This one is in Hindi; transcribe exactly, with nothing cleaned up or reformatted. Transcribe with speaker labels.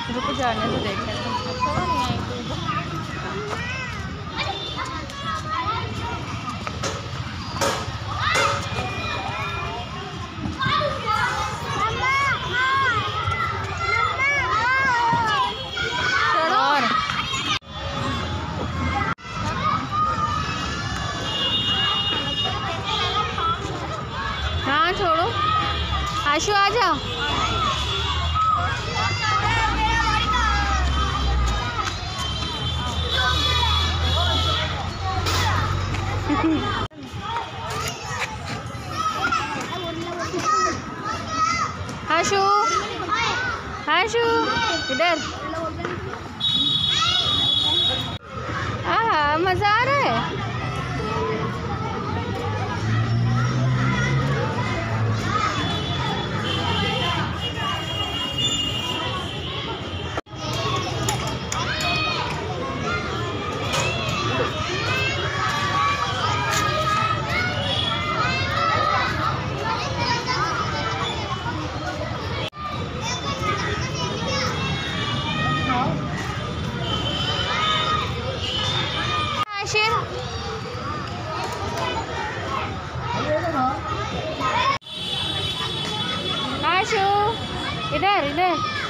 Speaker 1: रुको जाने तो देख लेते हैं। अच्छा नहीं आई तू। और हाँ छोड़ो। आशु आ जाओ। आशु आशु इधर। आहा मजा आ रहा है। आशु इधर इधर।